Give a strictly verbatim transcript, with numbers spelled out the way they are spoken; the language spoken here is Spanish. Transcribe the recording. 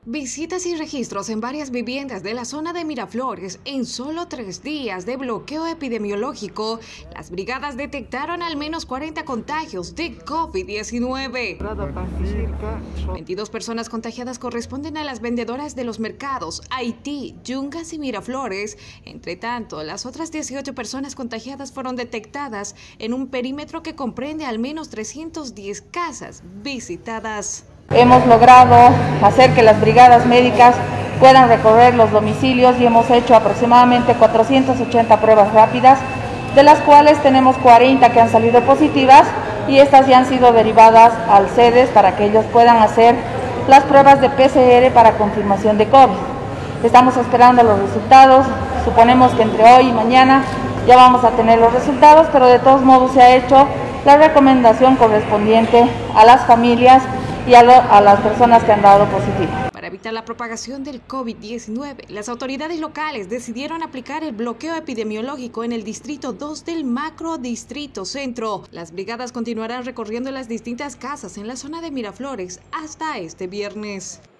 Visitas y registros en varias viviendas de la zona de Miraflores en solo tres días de bloqueo epidemiológico. Las brigadas detectaron al menos cuarenta contagios de COVID diecinueve. veintidós personas contagiadas corresponden a las vendedoras de los mercados Haití, Yungas y Miraflores. Entre tanto, las otras dieciocho personas contagiadas fueron detectadas en un perímetro que comprende al menos trescientas diez casas visitadas. Hemos logrado hacer que las brigadas médicas puedan recorrer los domicilios y hemos hecho aproximadamente cuatrocientas ochenta pruebas rápidas, de las cuales tenemos cuarenta que han salido positivas y estas ya han sido derivadas al CEDES para que ellos puedan hacer las pruebas de P C R para confirmación de COVID. Estamos esperando los resultados, suponemos que entre hoy y mañana ya vamos a tener los resultados, pero de todos modos se ha hecho la recomendación correspondiente a las familias y a, lo, a las personas que han dado positivo. Para evitar la propagación del COVID diecinueve, las autoridades locales decidieron aplicar el bloqueo epidemiológico en el Distrito dos del Macro Distrito Centro. Las brigadas continuarán recorriendo las distintas casas en la zona de Miraflores hasta este viernes.